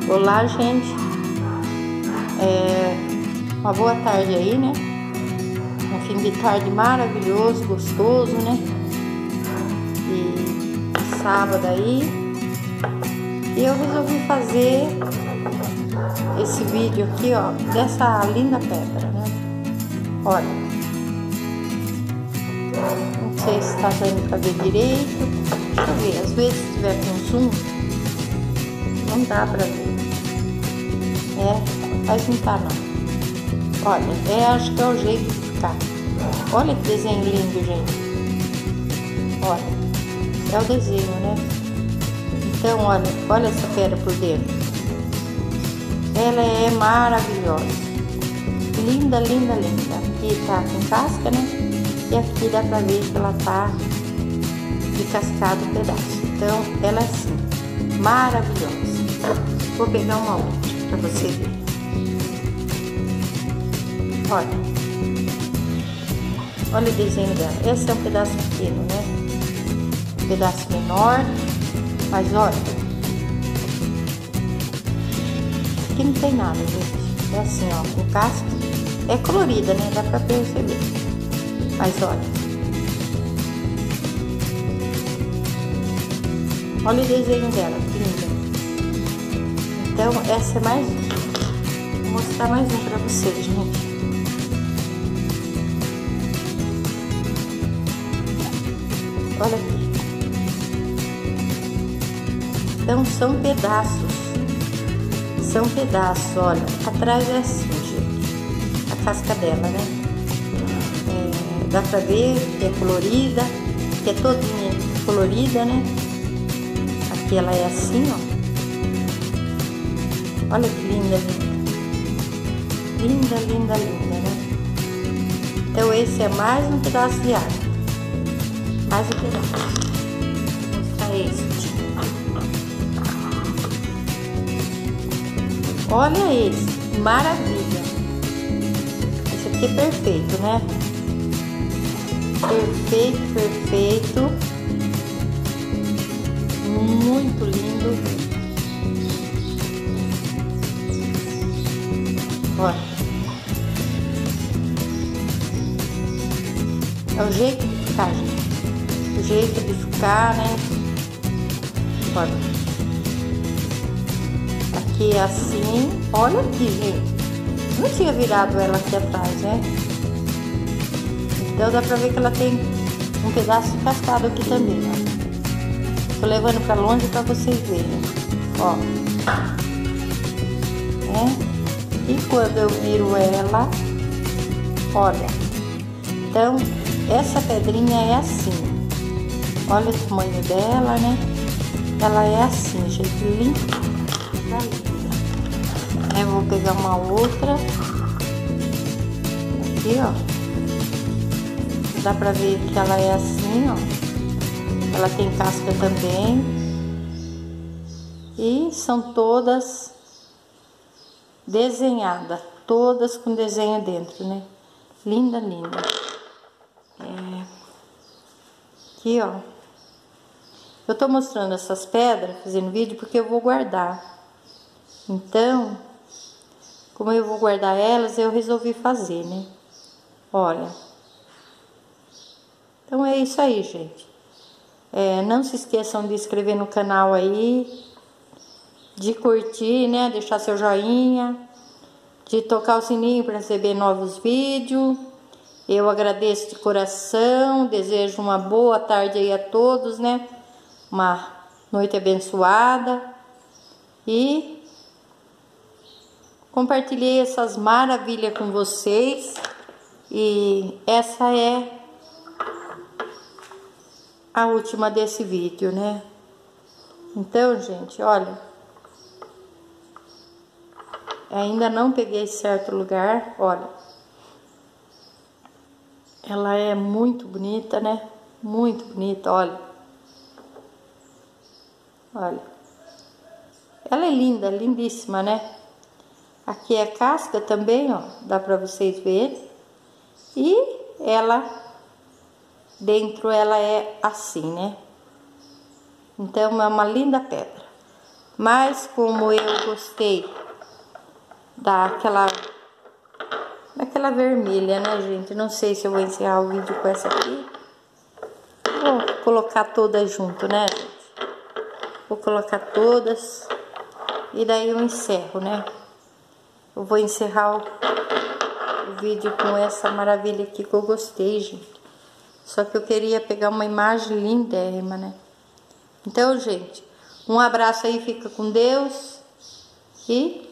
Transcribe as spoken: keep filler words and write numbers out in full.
Olá, gente. É uma boa tarde aí, né? Um fim de tarde maravilhoso, gostoso, né? E sábado aí. E eu resolvi fazer esse vídeo aqui, ó, dessa linda pedra, né? Olha. Não sei se tá dando pra ver direito. Deixa eu ver, às vezes se tiver com zoom, não dá pra ver. É, mas não tá não. Olha, é, acho que é o jeito de ficar. Olha que desenho lindo, gente. Olha, é o desenho, né? Então, olha, olha essa pedra por dentro. Ela é maravilhosa. Linda, linda, linda. Aqui tá com casca, né? E aqui dá pra ver que ela tá descascado um pedaço. Então, ela é assim, maravilhosa. Vou pegar uma outra pra você ver. Olha. Olha o desenho dela. Esse é um pedaço pequeno, né? Um pedaço menor. Mas olha. Aqui não tem nada, gente. É assim, ó, com casca. É colorida, né? Dá pra perceber. Mas olha. Olha o desenho dela, que linda. Então, essa é mais um. Vou mostrar mais um pra vocês, gente. Olha aqui. Então, são pedaços. São pedaços, olha. Atrás é assim, gente. A casca dela, né? É, dá pra ver que é colorida, que é todinha colorida, né? Aqui ela é assim, ó. Olha que linda, linda. Linda, linda, linda, né? Então esse é mais um pedaço de árvore. Mais um pedaço. Vou mostrar esse, gente. Olha esse. Maravilha. Esse aqui é perfeito, né? Perfeito, perfeito. Muito lindo. Olha. É o jeito de ficar, gente. O jeito de ficar, né? Olha. Aqui é assim. Olha aqui, gente. Não tinha virado ela aqui atrás, né? Então dá pra ver que ela tem um pedaço cascado aqui também, ó. Tô levando pra longe pra vocês verem. Ó. É. E quando eu viro ela, olha. Então, essa pedrinha é assim. Olha o tamanho dela, né? Ela é assim, gente. Linda. Eu vou pegar uma outra. Aqui, ó. Dá pra ver que ela é assim, ó. Ela tem casca também. E são todas desenhadas. Todas com desenho dentro, né? Linda, linda. É... Aqui, ó. Eu tô mostrando essas pedras, fazendo vídeo, porque eu vou guardar. Então, como eu vou guardar elas, eu resolvi fazer, né? Olha. Então é isso aí, gente. É, não se esqueçam de inscrever no canal aí, de curtir, né? Deixar seu joinha, de tocar o sininho para receber novos vídeos. Eu agradeço de coração, desejo uma boa tarde aí a todos, né? Uma noite abençoada. E compartilhei essas maravilhas com vocês. E essa é a última desse vídeo, né? Então, gente, olha, ainda não peguei certo lugar, olha. Ela é muito bonita, né? Muito bonita, olha. Olha. Ela é linda, lindíssima, né? Aqui é casca também, ó, dá pra vocês verem. E ela, dentro ela é assim, né? Então é uma linda pedra. Mas como eu gostei daquela, daquela vermelha, né, gente? Não sei se eu vou encerrar o vídeo com essa aqui. Vou colocar todas junto, né, gente? Vou colocar todas e daí eu encerro, né? Eu vou encerrar o, o vídeo com essa maravilha aqui que eu gostei, gente. Só que eu queria pegar uma imagem lindérrima, né? Então, gente, um abraço aí, fica com Deus e